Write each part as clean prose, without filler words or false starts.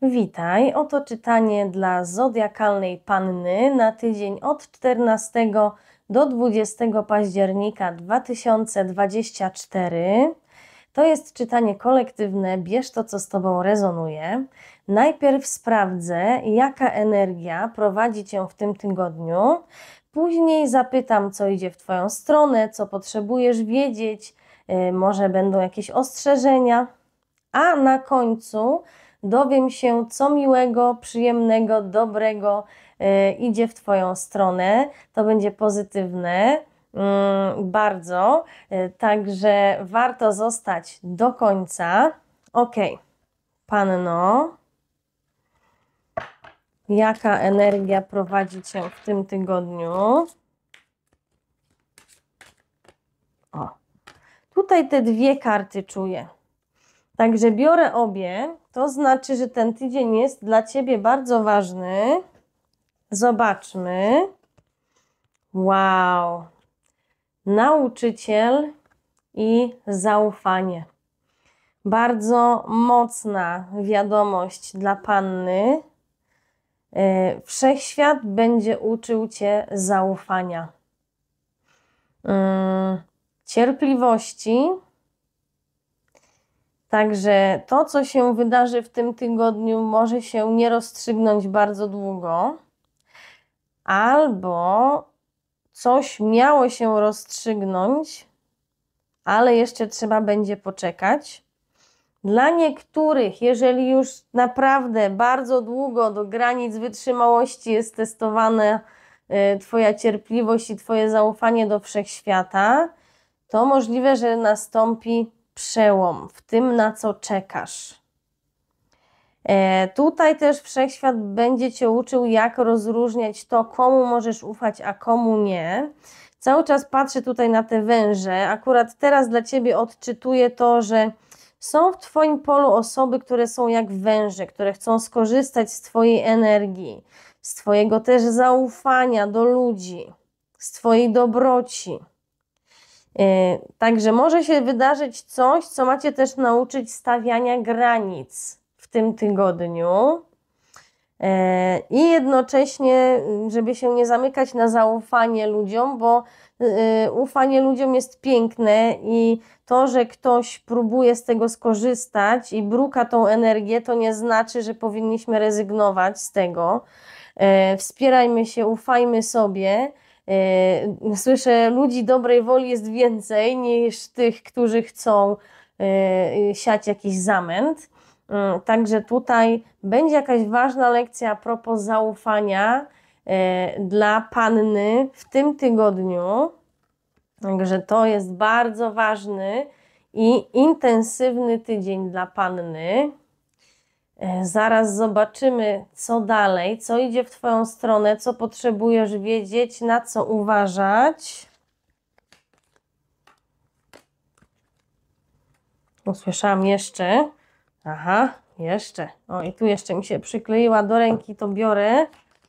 Witaj, oto czytanie dla zodiakalnej panny na tydzień od 14 do 20 października 2024. To jest czytanie kolektywne, bierz to, co z Tobą rezonuje. Najpierw sprawdzę, jaka energia prowadzi Cię w tym tygodniu. Później zapytam, co idzie w Twoją stronę, co potrzebujesz wiedzieć, może będą jakieś ostrzeżenia. A na końcu dowiem się, co miłego, przyjemnego, dobrego idzie w Twoją stronę. To będzie pozytywne, bardzo. Także warto zostać do końca. Ok, panno, jaka energia prowadzi Cię w tym tygodniu? O, tutaj te dwie karty czuję. Także biorę obie, to znaczy, że ten tydzień jest dla Ciebie bardzo ważny. Zobaczmy. Wow. Nauczyciel i zaufanie. Bardzo mocna wiadomość dla panny. Wszechświat będzie uczył Cię zaufania, cierpliwości. Także to, co się wydarzy w tym tygodniu, może się nie rozstrzygnąć bardzo długo, albo coś miało się rozstrzygnąć, ale jeszcze trzeba będzie poczekać. Dla niektórych, jeżeli już naprawdę bardzo długo do granic wytrzymałości jest testowana Twoja cierpliwość i Twoje zaufanie do wszechświata, to możliwe, że nastąpi przełom w tym, na co czekasz. Tutaj też wszechświat będzie Cię uczył, jak rozróżniać to, komu możesz ufać, a komu nie. Cały czas patrzę tutaj na te węże. Akurat teraz dla Ciebie odczytuję to, że są w Twoim polu osoby, które są jak węże, które chcą skorzystać z Twojej energii, z Twojego też zaufania do ludzi, z Twojej dobroci. Także może się wydarzyć coś, co macie też nauczyć stawiania granic w tym tygodniu i jednocześnie, żeby się nie zamykać na zaufanie ludziom, bo ufanie ludziom jest piękne i to, że ktoś próbuje z tego skorzystać i bruka tą energię, to nie znaczy, że powinniśmy rezygnować z tego. Wspierajmy się, ufajmy sobie. Słyszę, ludzi dobrej woli jest więcej niż tych, którzy chcą siać jakiś zamęt. Także tutaj będzie jakaś ważna lekcja a propos zaufania dla panny w tym tygodniu. Także to jest bardzo ważny i intensywny tydzień dla panny. Zaraz zobaczymy, co dalej, co idzie w Twoją stronę, co potrzebujesz wiedzieć, na co uważać. Usłyszałam jeszcze. Aha, jeszcze. O, i tu jeszcze mi się przykleiła do ręki, to biorę.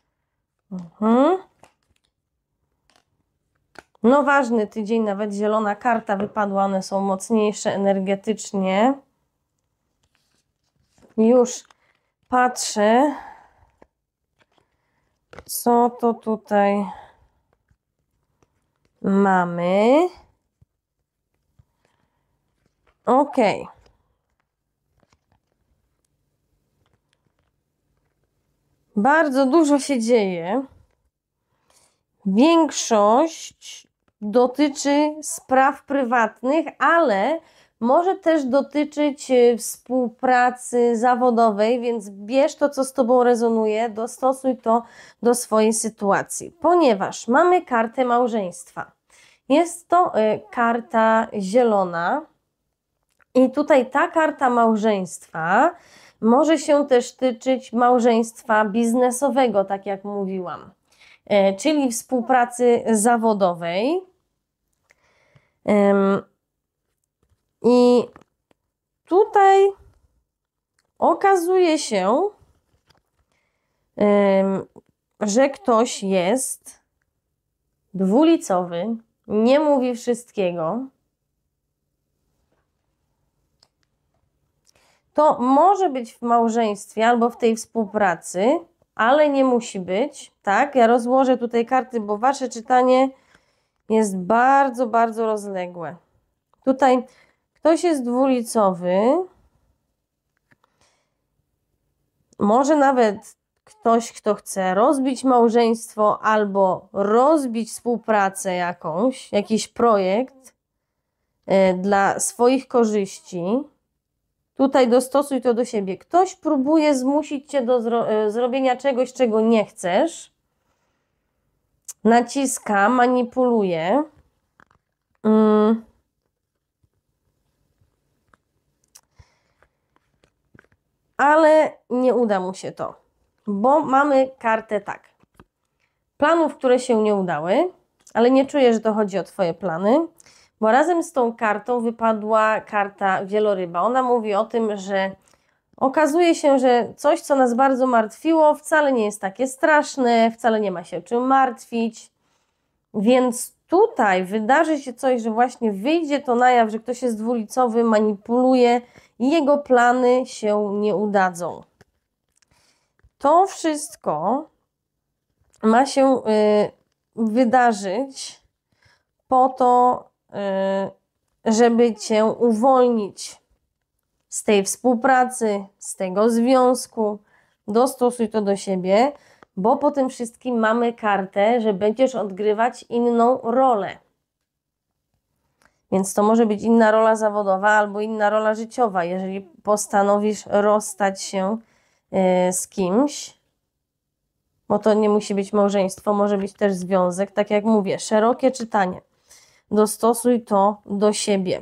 No ważny tydzień, nawet zielona karta wypadła, one są mocniejsze energetycznie. Już patrzę, co to tutaj mamy. Ok. Bardzo dużo się dzieje. Większość dotyczy spraw prywatnych, ale może też dotyczyć współpracy zawodowej, więc bierz to, co z Tobą rezonuje, dostosuj to do swojej sytuacji, ponieważ mamy kartę małżeństwa. Jest to karta zielona i tutaj ta karta małżeństwa może się też tyczyć małżeństwa biznesowego, tak jak mówiłam, czyli współpracy zawodowej. I tutaj okazuje się, że ktoś jest dwulicowy, nie mówi wszystkiego. To może być w małżeństwie albo w tej współpracy, ale nie musi być, tak? Ja rozłożę tutaj karty, bo wasze czytanie jest bardzo, bardzo rozległe. Tutaj ktoś jest dwulicowy, może nawet ktoś, kto chce rozbić małżeństwo albo rozbić współpracę jakąś, jakiś projekt dla swoich korzyści. Tutaj dostosuj to do siebie. Ktoś próbuje zmusić cię do zrobienia czegoś, czego nie chcesz. Naciska, manipuluje. Ale nie uda mu się to, bo mamy kartę tak. Planów, które się nie udały, ale nie czuję, że to chodzi o twoje plany, bo razem z tą kartą wypadła karta wieloryba. Ona mówi o tym, że okazuje się, że coś, co nas bardzo martwiło, wcale nie jest takie straszne, wcale nie ma się czym martwić, więc tutaj wydarzy się coś, że właśnie wyjdzie to na jaw, że ktoś jest dwulicowy, manipuluje i jego plany się nie udadzą. To wszystko ma się wydarzyć po to, żeby cię uwolnić z tej współpracy, z tego związku. Dostosuj to do siebie, bo po tym wszystkim mamy kartę, że będziesz odgrywać inną rolę. Więc to może być inna rola zawodowa albo inna rola życiowa, jeżeli postanowisz rozstać się z kimś, bo to nie musi być małżeństwo, może być też związek. Tak jak mówię, szerokie czytanie. Dostosuj to do siebie.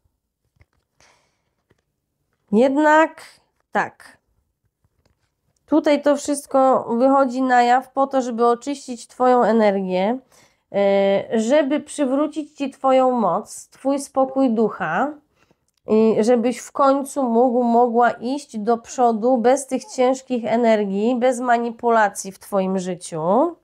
Jednak tak, tutaj to wszystko wychodzi na jaw po to, żeby oczyścić twoją energię, żeby przywrócić ci twoją moc, twój spokój ducha i żebyś w końcu mogła iść do przodu bez tych ciężkich energii, bez manipulacji w twoim życiu.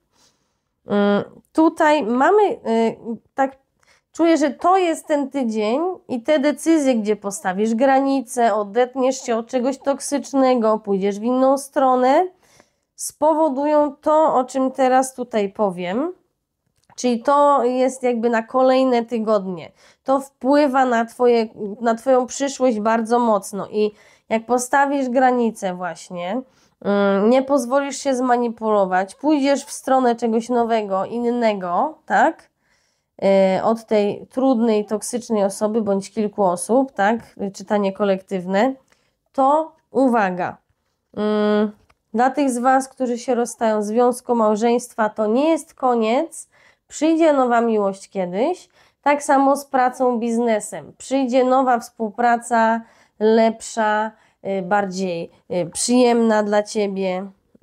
Tutaj mamy, tak czuję, że to jest ten tydzień i te decyzje, gdzie postawisz granice, odetniesz się od czegoś toksycznego, pójdziesz w inną stronę, spowodują to, o czym teraz tutaj powiem. Czyli to jest jakby na kolejne tygodnie. To wpływa na twoją przyszłość bardzo mocno i jak postawisz granice właśnie, nie pozwolisz się zmanipulować, pójdziesz w stronę czegoś nowego, innego, tak? Od tej trudnej, toksycznej osoby bądź kilku osób, tak? Czytanie kolektywne, to uwaga. Dla tych z was, którzy się rozstają, związku, małżeństwa, to nie jest koniec. Przyjdzie nowa miłość kiedyś, tak samo z pracą, biznesem. Przyjdzie nowa współpraca, lepsza, bardziej przyjemna dla ciebie.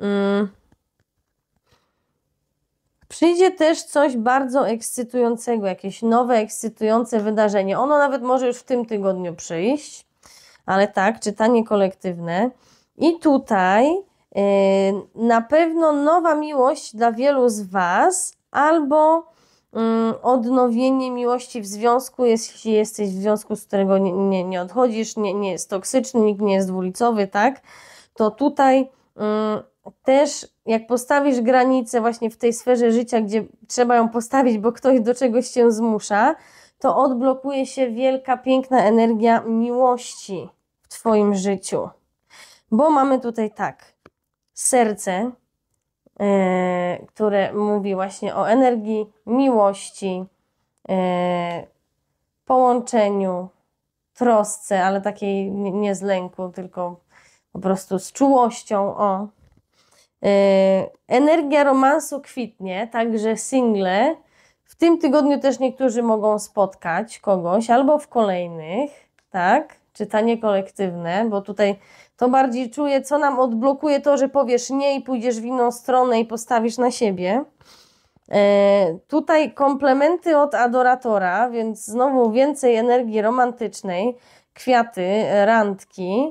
Przyjdzie też coś bardzo ekscytującego, jakieś nowe, ekscytujące wydarzenie. Ono nawet może już w tym tygodniu przyjść, ale tak, czytanie kolektywne. I tutaj na pewno nowa miłość dla wielu z was, albo odnowienie miłości w związku, jeśli jesteś w związku, z którego nie odchodzisz, nie jest toksyczny, nikt nie jest dwulicowy, tak? To tutaj też jak postawisz granicę właśnie w tej sferze życia, gdzie trzeba ją postawić, bo ktoś do czegoś cię zmusza, to odblokuje się wielka, piękna energia miłości w twoim życiu. Bo mamy tutaj tak, serce, które mówi właśnie o energii miłości, połączeniu, trosce, ale takiej nie z lęku, tylko po prostu z czułością. Energia romansu kwitnie, także single. W tym tygodniu też niektórzy mogą spotkać kogoś, albo w kolejnych, tak? Czytanie kolektywne, bo tutaj to bardziej czuję, co nam odblokuje to, że powiesz nie i pójdziesz w inną stronę i postawisz na siebie. Tutaj komplementy od adoratora, więc znowu więcej energii romantycznej, kwiaty, randki.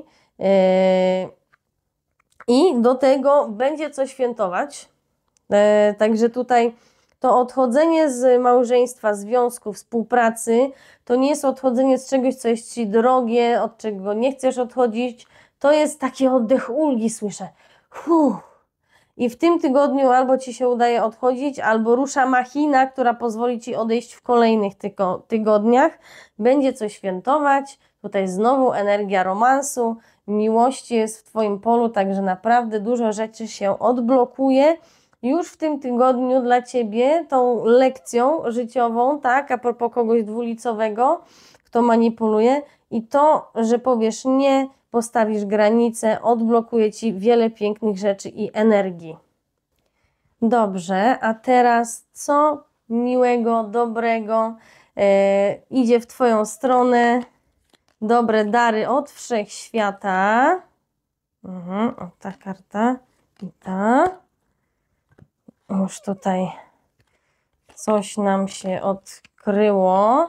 I do tego będzie co świętować. Także tutaj to odchodzenie z małżeństwa, związku, współpracy, to nie jest odchodzenie z czegoś, co jest ci drogie, od czego nie chcesz odchodzić, to jest taki oddech ulgi, słyszę. I w tym tygodniu albo Ci się udaje odchodzić, albo rusza machina, która pozwoli Ci odejść w kolejnych tygodniach. Będzie co świętować. Tutaj znowu energia romansu, miłości jest w Twoim polu, także naprawdę dużo rzeczy się odblokuje. Już w tym tygodniu dla Ciebie tą lekcją życiową, tak, a propos kogoś dwulicowego, kto manipuluje, i to, że powiesz nie, postawisz granice, odblokuje Ci wiele pięknych rzeczy i energii. Dobrze, a teraz co miłego, dobrego idzie w Twoją stronę? Dobre dary od Wszechświata. O, ta karta i ta. Już tutaj coś nam się odkryło.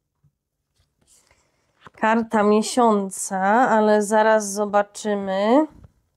Karta miesiąca, ale zaraz zobaczymy.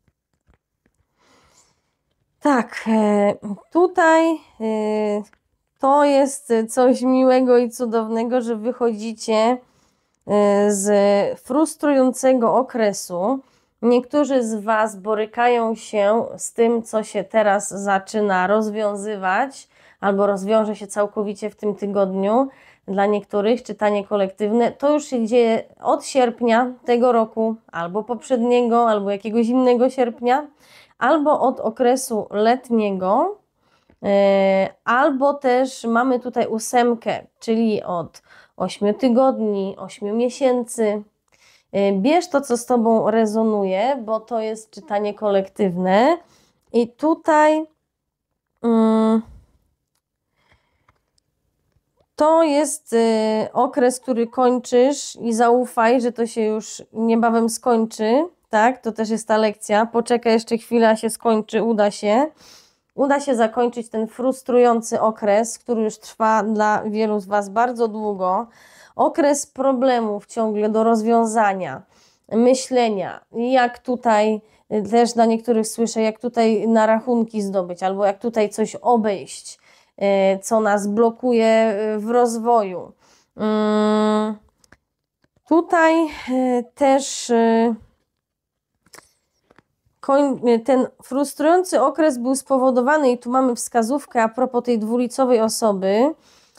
Tak, tutaj to jest coś miłego i cudownego, że wychodzicie z frustrującego okresu. Niektórzy z Was borykają się z tym, co się teraz zaczyna rozwiązywać, albo rozwiąże się całkowicie w tym tygodniu. Dla niektórych czytanie kolektywne to już się dzieje od sierpnia tego roku, albo poprzedniego, albo jakiegoś innego sierpnia, albo od okresu letniego, albo też mamy tutaj 8, czyli od 8 tygodni, 8 miesięcy. Bierz to, co z Tobą rezonuje, bo to jest czytanie kolektywne i tutaj to jest okres, który kończysz i zaufaj, że to się już niebawem skończy, tak? To też jest ta lekcja. Poczekaj jeszcze chwilę, a się skończy, uda się. Uda się zakończyć ten frustrujący okres, który już trwa dla wielu z Was bardzo długo. Okres problemów ciągle do rozwiązania, myślenia, jak tutaj, też dla niektórych słyszę, jak tutaj na rachunki zdobyć, albo jak tutaj coś obejść, co nas blokuje w rozwoju. Tutaj też ten frustrujący okres był spowodowany, i tu mamy wskazówkę a propos tej dwulicowej osoby,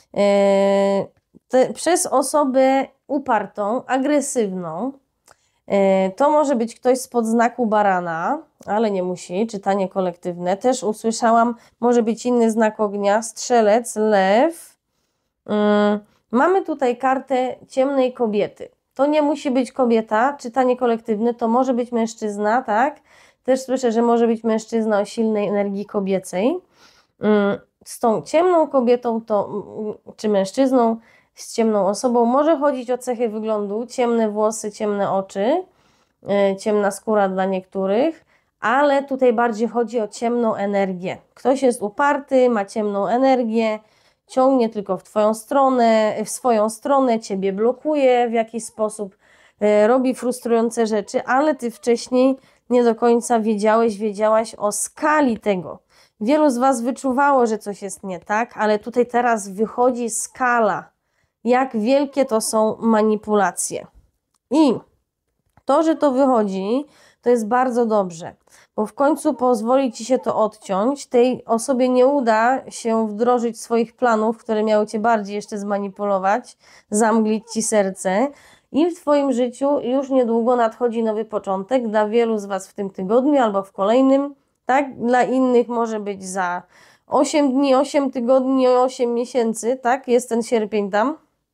przez osobę upartą, agresywną. To może być ktoś spod znaku barana, ale nie musi, czytanie kolektywne. Też usłyszałam, może być inny znak ognia, strzelec, lew. Mamy tutaj kartę ciemnej kobiety. To nie musi być kobieta, czytanie kolektywne, to może być mężczyzna, tak? Też słyszę, że może być mężczyzna o silnej energii kobiecej. Z tą ciemną kobietą, czy mężczyzną, z ciemną osobą może chodzić o cechy wyglądu, ciemne włosy, ciemne oczy, ciemna skóra dla niektórych, ale tutaj bardziej chodzi o ciemną energię. Ktoś jest uparty, ma ciemną energię, ciągnie tylko w Twoją stronę, w swoją stronę, Ciebie blokuje w jakiś sposób, robi frustrujące rzeczy, ale Ty wcześniej nie do końca wiedziałaś o skali tego. Wielu z Was wyczuwało, że coś jest nie tak, ale tutaj teraz wychodzi skala, jak wielkie to są manipulacje. I to, że to wychodzi, to jest bardzo dobrze, bo w końcu pozwoli Ci się to odciąć. Tej osobie nie uda się wdrożyć swoich planów, które miały Cię bardziej jeszcze zmanipulować, zamglić Ci serce. I w Twoim życiu już niedługo nadchodzi nowy początek dla wielu z Was w tym tygodniu albo w kolejnym, tak? Dla innych może być za 8 dni, 8 tygodni, 8 miesięcy, tak? Jest ten sierpień tam.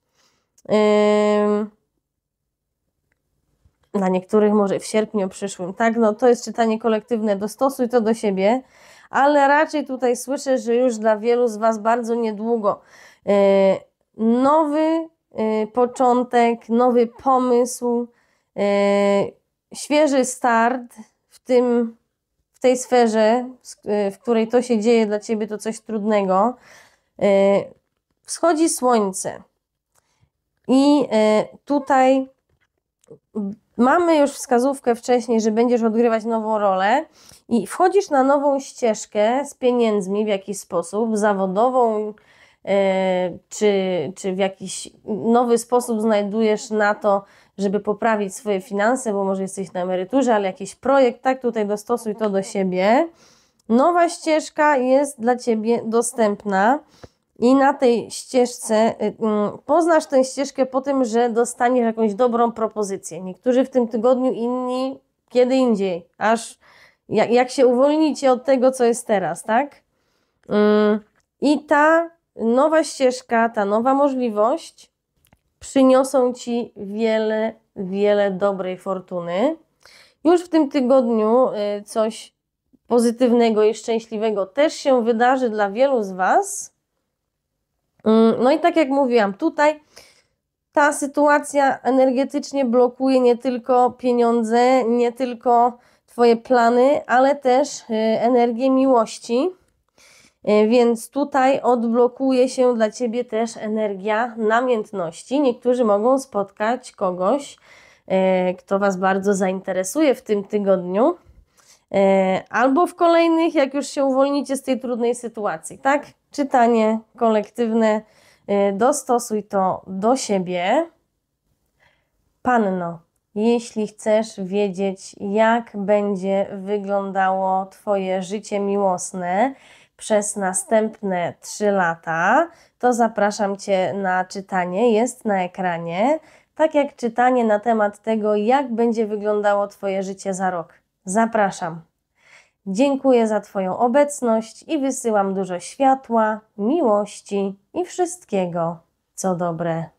Dla niektórych może w sierpniu przyszłym, tak? No to jest czytanie kolektywne, dostosuj to do siebie, ale raczej tutaj słyszę, że już dla wielu z Was bardzo niedługo nowy początek, nowy pomysł, świeży start w tej sferze, w której to się dzieje dla Ciebie, to coś trudnego. Wschodzi słońce i tutaj mamy już wskazówkę wcześniej, że będziesz odgrywać nową rolę i wchodzisz na nową ścieżkę z pieniędzmi w jakiś sposób, zawodową, czy w jakiś nowy sposób znajdujesz na to, żeby poprawić swoje finanse, bo może jesteś na emeryturze, ale jakiś projekt, tak, tutaj dostosuj to do siebie. Nowa ścieżka jest dla Ciebie dostępna i na tej ścieżce poznasz tę ścieżkę po tym, że dostaniesz jakąś dobrą propozycję. Niektórzy w tym tygodniu, inni kiedy indziej, aż jak się uwolnicie od tego, co jest teraz, tak? I ta nowa ścieżka, ta nowa możliwość przyniosą Ci wiele, wiele dobrej fortuny. Już w tym tygodniu coś pozytywnego i szczęśliwego też się wydarzy dla wielu z Was. No i tak jak mówiłam, tutaj ta sytuacja energetycznie blokuje nie tylko pieniądze, nie tylko Twoje plany, ale też energię miłości. Więc tutaj odblokuje się dla Ciebie też energia namiętności. Niektórzy mogą spotkać kogoś, kto Was bardzo zainteresuje w tym tygodniu, albo w kolejnych, jak już się uwolnicie z tej trudnej sytuacji, tak? Czytanie kolektywne, dostosuj to do siebie. Panno, jeśli chcesz wiedzieć, jak będzie wyglądało Twoje życie miłosne przez następne 3 lata, to zapraszam Cię na czytanie, jest na ekranie, tak jak czytanie na temat tego, jak będzie wyglądało Twoje życie za rok. Zapraszam. Dziękuję za Twoją obecność i wysyłam dużo światła, miłości i wszystkiego, co dobre.